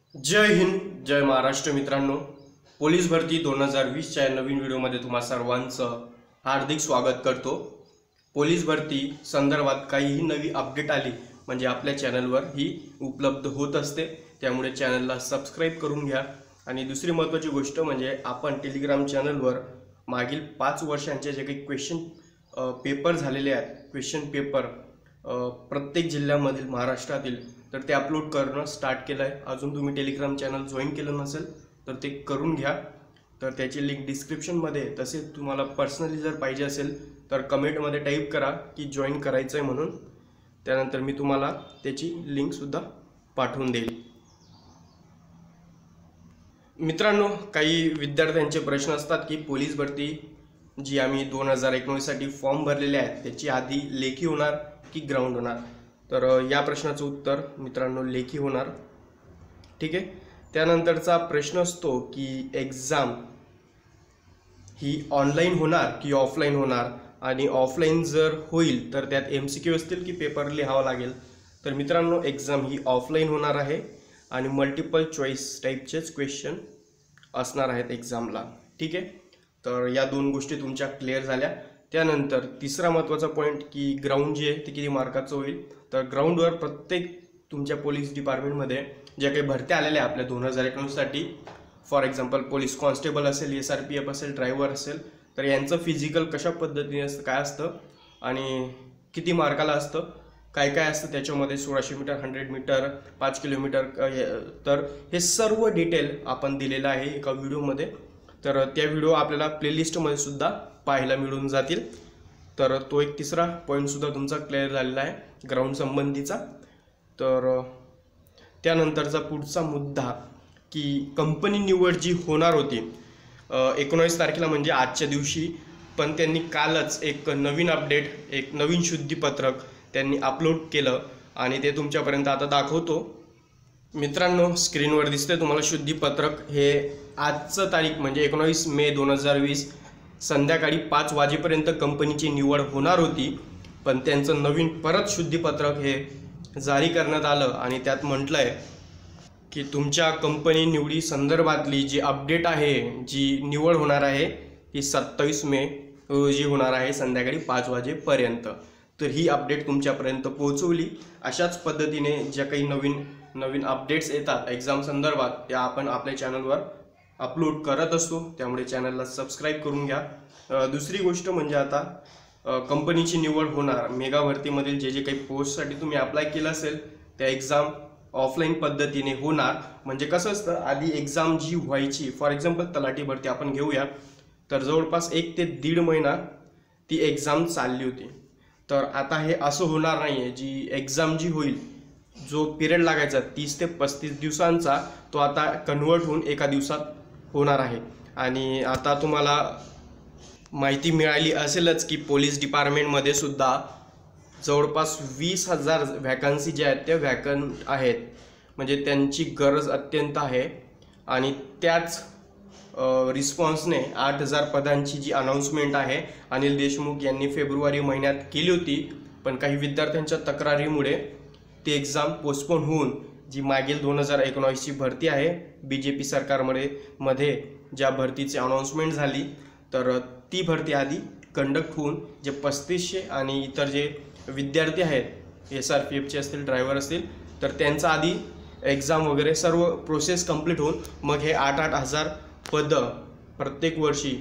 जय हिंद, जय महाराष्ट्र मित्रांनो. पोलीस भरती 2020च्या नवीन व्हिडिओमध्ये तुम्हा सर्वांचं हार्दिक स्वागत करतो. पोलीस भरती संदर्भात काहीही नवी अपडेट आली म्हणजे आपल्या चॅनलवर ही उपलब्ध होत असते. त्यामुळे चॅनलला सबस्क्राईब करून घ्या. आणि दुसरी महत्त्वाची गोष्ट म्हणजे आपण टेलिग्राम चॅनलवर मागील 5 वर्षांचे जे काही क्वेश्चन पेपर झालेले आहेत, क्वेश्चन पेपर प्रत्येक जिल्ह्यामधील महाराष्ट्रातील, तर ते अपलोड करणं स्टार्ट केलं आहे. अजून तुम्ही टेलिग्राम चॅनल जॉईन केलं नसेल तर ते करून घ्या. तर त्याची लिंक डिस्क्रिप्शनमध्ये, तसेच तुम्हाला पर्सनली जर पाहिजे असेल तर कमेंटमध्ये टाईप करा की जॉईन करायचं आहे म्हणून. त्यानंतर मी तुम्हाला त्याची लिंकसुद्धा पाठवून देईल. मित्रांनो, काही विद्यार्थ्यांचे प्रश्न असतात की पोलीस भरती जी आम्ही 2019साठी फॉर्म भरलेले आहेत त्याची आधी लेखी होणार की ग्राउंड होणार. तर या प्रश्नाचं उत्तर मित्रांनो लेखी होणार. ठीक आहे. त्यानंतरचा प्रश्न असतो की एक्झाम ही ऑनलाईन होणार की ऑफलाईन होणार, आणि ऑफलाईन जर होईल तर त्यात MCQ असतील की पेपर लिहावा लागेल. तर मित्रांनो, एक्झाम ही ऑफलाईन होणार आहे आणि मल्टिपल चॉईस टाईपचेच क्वेश्चन असणार आहेत एक्झामला. ठीक आहे. तर या दोन गोष्टी तुमच्या क्लिअर झाल्या. त्यानंतर तिसरा महत्त्वाचा पॉईंट की ग्राउंड जे आहे ते किती मार्काचं होईल. तर ग्राउंडवर प्रत्येक तुमच्या पोलीस डिपार्टमेंटमध्ये ज्या काही भरत्या आलेल्या आपल्या 2019साठी, फॉर एक्झाम्पल पोलीस कॉन्स्टेबल असेल, SRPF असेल, ड्रायव्हर असेल, तर यांचं फिजिकल कशा पद्धतीने असतं, काय असतं आणि किती मार्काला असतं, काय काय असतं त्याच्यामध्ये, 1600 मीटर, 100 मीटर, 5 किलोमीटर, तर हे सर्व डिटेल आपण दिलेलं आहे एका व्हिडिओमध्ये. तर त्या व्हिडिओ आपल्याला प्लेलिस्टमध्ये सुद्धा पाहायला मिळून जातील. तर तो एक तिसरा पॉईंटसुद्धा तुमचा क्लिअर झालेला आहे ग्राउंड संबंधीचा. तर त्यानंतरचा पुढचा मुद्दा की कंपनी निवड जी होणार होती 19 तारखेला म्हणजे आजच्या दिवशी, पण त्यांनी कालच एक नवीन अपडेट, एक नवीन शुद्धीपत्रक त्यांनी अपलोड केलं आणि ते तुमच्यापर्यंत आता दाखवतो. मित्रांनो, स्क्रीनवर दिसते तुम्हाला शुद्धीपत्रक. हे आजचं तारीख म्हणजे 19 मे 2020 संध्याकाळी 5 वाजेपर्यंत कंपनीची निवड होणार होती, पण त्यांचं नवीन परत शुद्धीपत्रक हे जारी करण्यात आलं आणि त्यात म्हटलं आहे की तुमच्या कंपनी निवडी संदर्भातली जी अपडेट आहे, जी निवड होणार आहे ती 27 मे रोजी होणार आहे संध्याकाळी 5 वाजेपर्यंत. तर ही अपडेट तुमच्यापर्यंत पोहोचवली. अशाच पद्धतीने ज्या काही नवीन अपडेट्स येतात एक्झाम संदर्भात त्या आपण आपल्या चॅनलवर अपलोड करत असतो. त्यामुळे चॅनलला सबस्क्राईब करून घ्या. दुसरी गोष्ट म्हणजे आता कंपनीची निवड होणार. मेगा भरतीमधील जे काही पोस्टसाठी तुम्ही अप्लाय केलं असेल त्या एक्झाम ऑफलाईन पद्धतीने होणार. म्हणजे कसं असतं, आधी एक्झाम जी व्हायची, फॉर एक्झाम्पल तलाठी भरती आपण घेऊया, तर जवळपास 1 ते 1.5 महिना ती एक्झाम चालली होती. तर आता हे असं होणार नाही आहे. जी एक्झाम जी होईल, जो पिरियड लागायचा 30 ते 35 दिवसांचा, तो आता कन्वर्ट होऊन एका दिवसात होणार आहे. आणि आता तुम्हाला माहिती मिळाली असेलच की पोलीस डिपार्टमेंटमध्ये सुद्धा जवळपास 20,000 व्हॅकन्सी ज्या आहेत त्या व्हॅकंट आहेत. म्हणजे त्यांची गरज अत्यंत आहे. आणि त्याच रिस्पॉन्सने 8,000 पदांची जी अनाऊन्समेंट आहे अनिल देशमुख यांनी फेब्रुवारी महिन्यात केली होती, पण काही विद्यार्थ्यांच्या तक्रारीमुळे ती एक्झाम पोस्टपोन होऊन जी मागील 2019ची भरती आहे BJP सरकारमध्ये ज्या भरतीची अनाऊन्समेंट झाली, तर ती भरती आधी कंडक्ट होऊन जे 3500 आणि इतर जे विद्यार्थी आहेत SRPFचे असतील, ड्रायव्हर असतील, तर त्यांचा आधी एक्झाम वगैरे सर्व प्रोसेस कंप्लीट होऊन मग हे 8,000 पदं प्रत्येक वर्षी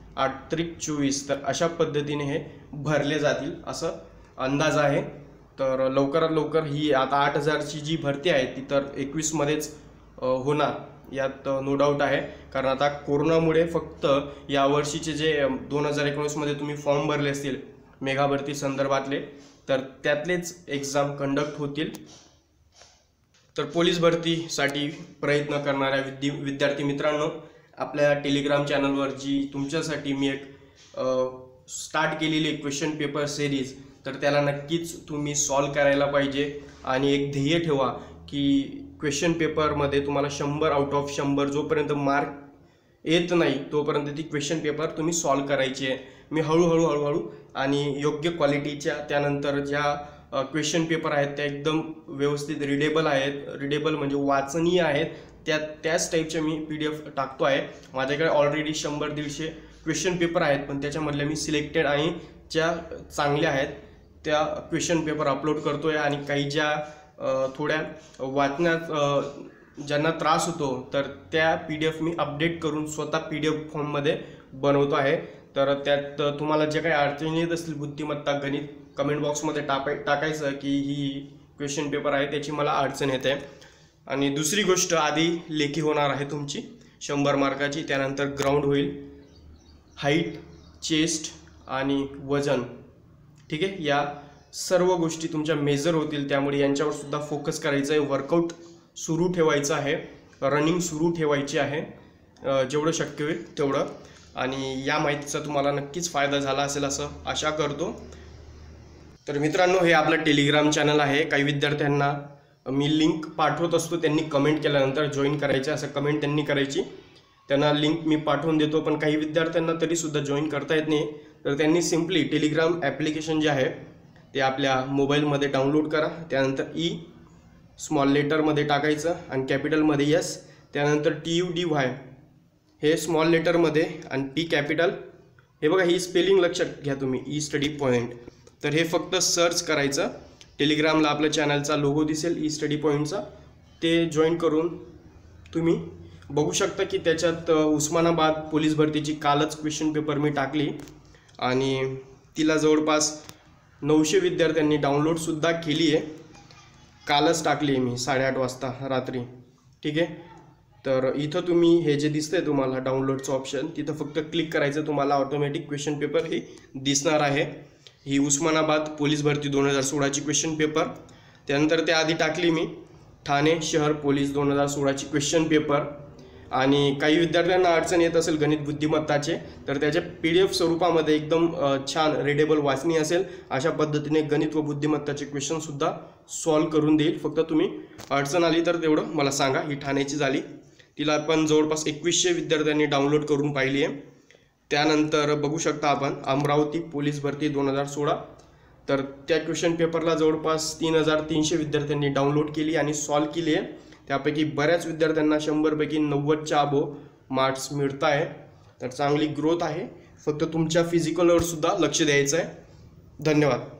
8-24, तर अशा पद्धतीने हे भरले जातील असं अंदाज आहे. तर लवकरात लवकर ही आता 8,000ची जी भरती आहे ती तर 21मध्येच होणार, यात नो डाऊट आहे. कारण आता कोरोनामुळे फक्त यावर्षीचे जे 2019मध्ये तुम्ही फॉर्म भरले असतील मेगा भरती संदर्भातले, तर त्यातलेच एक्झाम कंडक्ट होतील. तर पोलीस भरतीसाठी प्रयत्न करणाऱ्या विद्यार्थी मित्रांनो, आपल्या टेलिग्राम चॅनलवर जी तुमच्यासाठी मी एक स्टार्ट केलेली क्वेश्चन पेपर सिरीज, तर त्याला नक्कीच तुम्ही सॉल्व करायला पाहिजे. आणि एक ध्येय ठेवा की क्वेश्चन पेपरमध्ये तुम्हाला 100 आउट ऑफ 100 जोपर्यंत मार्क येत नाही तोपर्यंत ती क्वेश्चन पेपर तुम्ही सॉल्व करायची आहे. मी हळूहळू आणि योग्य क्वालिटीच्या, त्यानंतर ज्या क्वेश्चन पेपर आहेत त्या एकदम व्यवस्थित रिडेबल आहेत, रिडेबल म्हणजे वाचनीय आहेत, त्याच टाईपचे मी PDF टाकतो आहे. माझ्याकडे ऑलरेडी 100-150 क्वेश्चन पेपर आहेत, पण त्याच्यामधल्या मी सिलेक्टेड आणि ज्या चांगल्या आहेत त्या क्वेश्चन पेपर अपलोड करतो आहे. आणि काही ज्या थोड्या वाचण्यात ज्यांना त्रास होतो तर त्या PDF मी अपडेट करून स्वतः PDF फॉर्ममध्ये बनवतो आहे. तर त्यात तुम्हाला जे काही अडचणी येत असतील बुद्धिमत्ता गणित कमेंट बॉक्समध्ये टाकायचं की ही क्वेश्चन पेपर आहे त्याची मला अडचण येते. आणि दुसरी गोष्ट, आधी लेखी होणार आहे तुमची 100 मार्काची, त्यानंतर ग्राउंड होईल, हाईट, चेस्ट आणि वजन, ठीक आहे. या सर्व गोष्टी तुमच्या मेजर होतील, त्यामुळे यांच्यावर सुद्धा फोकस करायचं आहे. वर्कआउट सुरू ठेवायचं आहे, रनिंग सुरू ठेवायची आहे जेवढं शक्य होईल तेवढं. आणि या माहितीचा तुम्हाला नक्कीच फायदा झाला असेल असं आशा करतो. तर मित्रांनो, हे आपलं टेलिग्राम चॅनल आहे. काही विद्यार्थ्यांना मी लिंक पाठवत असतो, त्यांनी कमेंट केल्यानंतर जॉईन करायचे, असं कमेंट त्यांनी करायची, त्यांना लिंक मी पाठवून देतो. पण काही विद्यार्थ्यांना तरीसुद्धा जॉईन करता येत नाही, तर त्यांनी सिम्पली टेलिग्राम ॲप्लिकेशन जे आहे ते आपल्या मोबाईलमध्ये डाउनलोड करा. त्यानंतर स्मॉल लेटरमध्ये टाकायचं आणि कॅपिटलमध्ये S, त्यानंतर TUDY हे स्मॉल लेटरमध्ये आणि P कॅपिटल. हे बघा, ही स्पेलिंग लक्षात घ्या तुम्ही, ई स्टडी पॉईंट. तर हे फक्त सर्च करायचं. टेलिग्रामला आपल्या चॅनलचा लोगो दिसेल ई स्टडी पॉईंटचा, ते जॉईन करून तुम्ही बघू शकता की त्याच्यात उस्मानाबाद पोलीस भरतीची कालच क्वेश्चन पेपर मी टाकली आणि तिला जवळपास 900 विद्यार्थ्यांनी डाउनलोडसुद्धा केली आहे. कालच टाकली आहे मी 8:30 वाजता रात्री, ठीक आहे. तर इथं तुम्ही हे जे दिसतंय तुम्हाला डाउनलोडचं ऑप्शन, तिथं फक्त क्लिक करायचं, तुम्हाला ऑटोमॅटिक क्वेश्चन पेपर हे दिसणार आहे. ही उस्मानाबाद पोलीस भरती 2016ची क्वेश्चन पेपर. त्यानंतर त्याआधी टाकली मी ठाणे शहर पोलीस 2016ची क्वेश्चन पेपर. आणि काही विद्यार्थ्यांना अडचण येत असेल गणित बुद्धिमत्ताचे, तर त्याच्या PDF स्वरूपामध्ये एकदम छान रीडेबल वाचनी असेल, अशा पद्धतीने गणित व बुद्धिमत्ताचे क्वेश्चनसुद्धा सॉल्व करून देईल. फक्त तुम्ही अडचण आली तर तेवढं मला सांगा. ही ठाण्याची झाली, तिला पण जवळपास 2100 विद्यार्थ्यांनी डाउनलोड करून पाहिली आहे. त्यानंतर बघू शकता आपण अमरावती पोलीस भरती 2016, तर त्या क्वेश्चन पेपरला जवळपास 3300 विद्यार्थ्यांनी डाउनलोड केली आणि सॉल्व केली आहे. त्यापैकी बऱ्याच विद्यार्थ्यांना 100पैकी 90च्या अबोव मार्क्स मिळत आहे. तर चांगली ग्रोथ आहे, फक्त तुमच्या फिजिकलवर सुद्धा लक्ष द्यायचं आहे. धन्यवाद.